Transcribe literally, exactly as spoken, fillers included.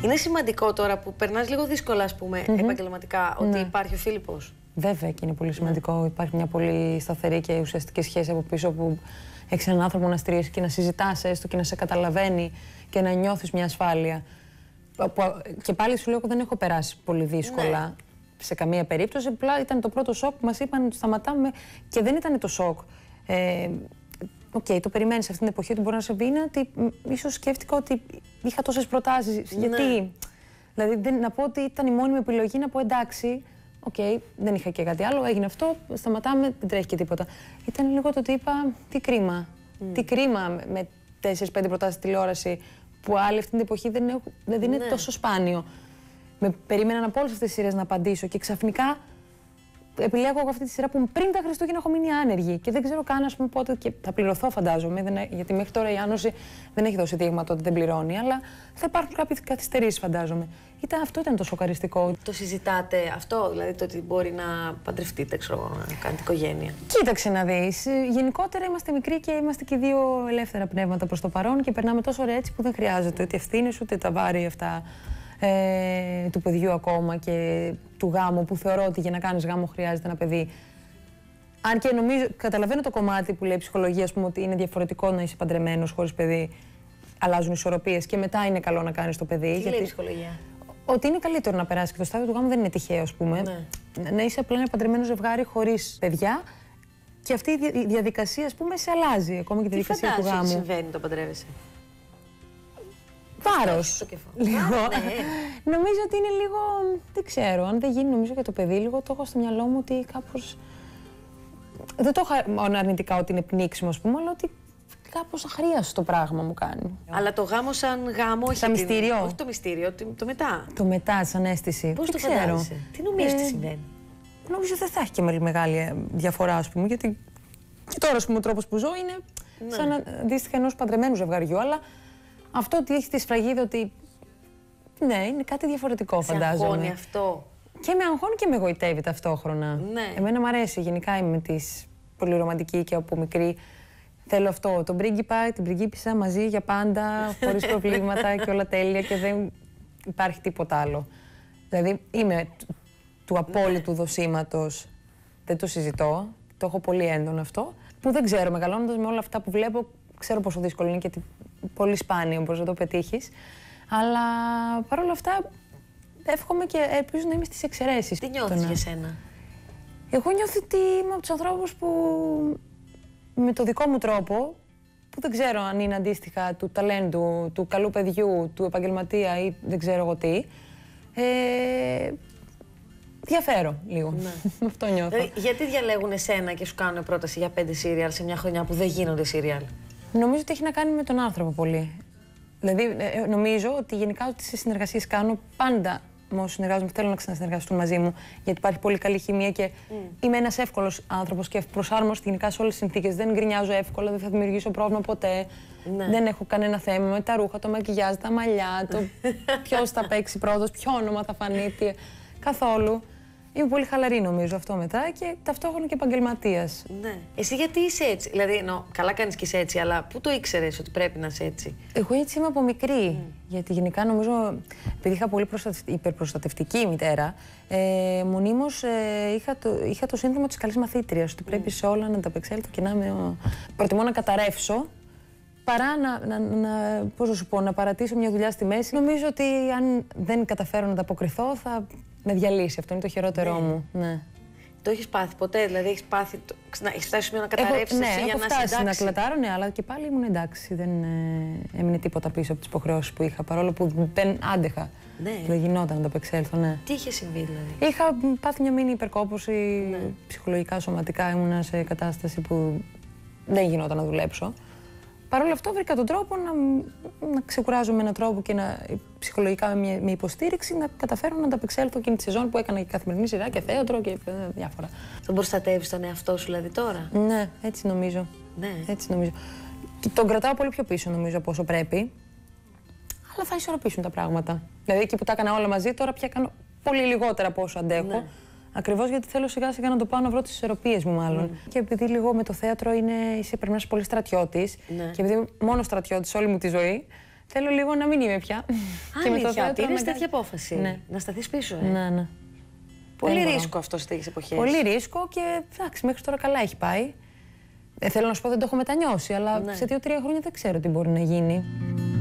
Είναι σημαντικό τώρα που περνάς λίγο δύσκολα, ας πούμε, mm-hmm. επαγγελματικά, ότι ναι. υπάρχει ο Φίλιππος. Βέβαια και είναι πολύ σημαντικό. Ναι. Υπάρχει μια πολύ σταθερή και ουσιαστική σχέση από πίσω που έχεις έναν άνθρωπο να στηρίζεις και να συζητάς έστω και να σε καταλαβαίνει και να νιώθεις μια ασφάλεια. Και πάλι σου λέω ότι δεν έχω περάσει πολύ δύσκολα. Ναι. Σε καμία περίπτωση. Απλά ήταν το πρώτο σοκ που μας είπαν ότι σταματάμε και δεν ήταν το σοκ. Ε, Οκ, okay, το περιμένεις αυτή την εποχή ότι μπορεί να σε βγει, ότι ίσως σκέφτηκα ότι είχα τόσες προτάσεις. Ναι. Γιατί, δηλαδή δεν, να πω ότι ήταν η μόνιμη επιλογή να πω εντάξει, οκ, okay, δεν είχα και κάτι άλλο, έγινε αυτό, σταματάμε, δεν τρέχει και τίποτα. Ήταν λίγο το ότι είπα, τι κρίμα, mm. τι κρίμα με τέσσερις πέντε προτάσεις τηλεόραση που άλλοι αυτή την εποχή δεν, έχω, δεν είναι ναι. τόσο σπάνιο. Με περίμεναν από όλες αυτές τις σειρές να απαντήσω και ξαφνικά επιλέγω εγώ αυτή τη σειρά που πριν τα Χριστούγεννα έχω μείνει άνεργη και δεν ξέρω καν, ας πούμε, πότε και θα πληρωθώ, φαντάζομαι. Δεν, γιατί μέχρι τώρα η Άνωση δεν έχει δώσει δείγματα ότι δεν πληρώνει, αλλά θα υπάρχουν κάποιες καθυστερήσεις, φαντάζομαι. Ήταν, αυτό ήταν το σοκαριστικό. Το συζητάτε αυτό, δηλαδή το ότι μπορεί να παντρευτείτε, ξέρω, να κάνετε οικογένεια? Κοίταξε να δεις. Γενικότερα είμαστε μικροί και είμαστε και δύο ελεύθερα πνεύματα προς το παρόν και περνάμε τόσο ωραία έτσι που δεν χρειάζεται ούτε ευθύνες ούτε τα βάρη αυτά. Ε, του παιδιού ακόμα και του γάμου, που θεωρώ ότι για να κάνεις γάμο χρειάζεται ένα παιδί. Αν και νομίζω, καταλαβαίνω το κομμάτι που λέει η ψυχολογία, ας πούμε, ότι είναι διαφορετικό να είσαι παντρεμένος χωρίς παιδί, αλλάζουν ισορροπίες και μετά είναι καλό να κάνεις το παιδί. Τι γιατί... λέει η ψυχολογία? Ότι είναι καλύτερο να περάσει και το στάδιο του γάμου δεν είναι τυχαίο, ας πούμε. Ναι. Να είσαι απλά ένα παντρεμένο ζευγάρι χωρίς παιδιά και αυτή η διαδικασία, ας πούμε, σε αλλάζει ακόμα και τη διαδικασία του γάμου. Τι συμβαίνει το παντρεύεσαι? Βάρος. Λίγο. Ναι. Νομίζω ότι είναι λίγο. Δεν ξέρω. Αν δεν γίνει, νομίζω για το παιδί, λίγο το έχω στο μυαλό μου ότι κάπως. Δεν το έχω αρνητικά ότι είναι πνίξιμο, ας πούμε, αλλά ότι κάπως αχρίαστο το πράγμα μου κάνει. Αλλά το γάμο σαν γάμο, όχι. Σαν μυστήριο. Όχι το μυστήριο, το μετά. Το μετά, σαν αίσθηση. Πώς το φαντάζεσαι? Τι νομίζεις τι συμβαίνει? Νομίζω δεν θα έχει και μεγάλη διαφορά, ας πούμε, γιατί και τώρα, ας πούμε, ο τρόπος που ζω είναι σαν αντίστοιχα ενός παντρεμένου ζευγαριού, αλλά. Αυτό ότι έχει τη σφραγίδα ότι. Ναι, είναι κάτι διαφορετικό, σε φαντάζομαι. Σε αγχώνει αυτό? Και με αγχώνει και με εγωιτεύει ταυτόχρονα. Ναι. Εμένα μου αρέσει. Γενικά είμαι της πολύ ρομαντική και από μικρή. Θέλω αυτό. Τον πρίγκιπα, την πριγκίπισσα μαζί για πάντα, χωρίς προβλήματα και όλα τέλεια και δεν υπάρχει τίποτα άλλο. Δηλαδή είμαι του απόλυτου ναι. δοσήματος. Δεν το συζητώ. Το έχω πολύ έντονο αυτό. Που δεν ξέρω, μεγαλώνοντας με όλα αυτά που βλέπω, ξέρω πόσο δύσκολο είναι και πολύ σπάνιο μπορείς να το πετύχεις. Αλλά παρόλα αυτά εύχομαι και ελπίζω να είμαι στις εξαιρέσεις. Τι νιώθεις να... για σένα? Εγώ νιώθω ότι είμαι από τους ανθρώπους που με το δικό μου τρόπο, που δεν ξέρω αν είναι αντίστοιχα του ταλέντου, του καλού παιδιού, του επαγγελματία ή δεν ξέρω εγώ τι, ε, διαφέρω λίγο. Ναι. Αυτό νιώθω. Δηλαδή, γιατί διαλέγουν εσένα και σου κάνουν πρόταση για πέντε σύριαλ σε μια χρονιά που δεν γίνονται σύριαλ? Νομίζω ότι έχει να κάνει με τον άνθρωπο πολύ. Δηλαδή, νομίζω ότι γενικά ό,τι σε συνεργασίες κάνω, πάντα με όσους συνεργάζομαι θέλω να ξανασυνεργαστούν μαζί μου, γιατί υπάρχει πολύ καλή χημεία και mm. είμαι ένας εύκολος άνθρωπος και προσάρμοστος γενικά σε όλες τις συνθήκες. Δεν γκρινιάζω εύκολα, δεν θα δημιουργήσω πρόβλημα ποτέ. Ναι. Δεν έχω κανένα θέμα με τα ρούχα, το μακιγιάζ, τα μαλλιά, το ποιος θα παίξει πρώτος, ποιο όνομα θα φανεί, τι... καθόλου. Είμαι πολύ χαλαρή νομίζω αυτό μετά και ταυτόχρονα και επαγγελματίας. Ναι. Εσύ γιατί είσαι έτσι? Δηλαδή, εννοώ, καλά κάνεις και είσαι έτσι, αλλά πού το ήξερες ότι πρέπει να είσαι έτσι? Εγώ έτσι είμαι από μικρή. Mm. Γιατί γενικά νομίζω, επειδή είχα πολύ υπερπροστατευτική μητέρα, ε, μονίμως ε, είχα, το, είχα το σύνδρομο της καλής μαθήτριας. Ότι πρέπει mm. σε όλα να ανταπεξέλθω και να είμαι. Ο... Προτιμώ να καταρρεύσω παρά να, να, να, πώς να σου πω, να παρατήσω μια δουλειά στη μέση. Νομίζω ότι αν δεν καταφέρω να ανταποκριθώ, θα με διαλύσει. Αυτό είναι το χειρότερό ναι. μου. Ναι. Το έχεις πάθει ποτέ? Δηλαδή, έχεις πάθει. Έχεις φτάσει σημείο να καταρρεύσεις ναι, εσύ έχω για να φτάσει να κλατάρω, ναι, αλλά και πάλι ήμουν εντάξει. Δεν ε, έμεινε τίποτα πίσω από τις υποχρεώσεις που είχα, παρόλο που δεν άντεχα. Ναι. Δεν γινόταν να το απεξέλθω, ναι. Τι είχε συμβεί, δηλαδή? Είχα πάθει μια μήνυ υπερκόπωση, ναι. ψυχολογικά, σωματικά. Ήμουνα σε κατάσταση που δεν γινόταν να δουλέψω. Παρ' όλα αυτό βρήκα τον τρόπο να, να ξεκουράζω με έναν τρόπο και να, ψυχολογικά με, με υποστήριξη να καταφέρω να ανταπεξέλθω εκείνη τη σεζόν που έκανα και καθημερινή σειρά και θέατρο και διάφορα. Τον προστατεύεις τον εαυτό σου δηλαδή τώρα? Ναι, έτσι νομίζω. Ναι. Έτσι νομίζω. Και τον κρατάω πολύ πιο πίσω νομίζω από όσο πρέπει. Αλλά θα ισορροπήσουν τα πράγματα. Δηλαδή εκεί που τα έκανα όλα μαζί, τώρα πια κάνω πολύ λιγότερα από όσο αντέχω. Ναι. Ακριβώς γιατί θέλω σιγά σιγά να το πάω να βρω τις ισορροπίες μου, μάλλον. Mm. Και επειδή λίγο με το θέατρο είναι, είσαι πρέπει να είσαι πολύ στρατιώτης. Ναι. Και επειδή μόνο στρατιώτης όλη μου τη ζωή, Θέλω λίγο να μην είμαι πια. Αλήθεια, πήρες τέτοια απόφαση. Ναι. Να σταθείς πίσω, ε. Ναι, ναι. Πολύ ρίσκο αυτό σε τέτοιες εποχές. Πολύ ρίσκο και εντάξει, μέχρι τώρα καλά έχει πάει. Ε, θέλω να σου πω, δεν το έχω μετανιώσει, αλλά Ναι. σε δύο-τρία χρόνια δεν ξέρω τι μπορεί να γίνει.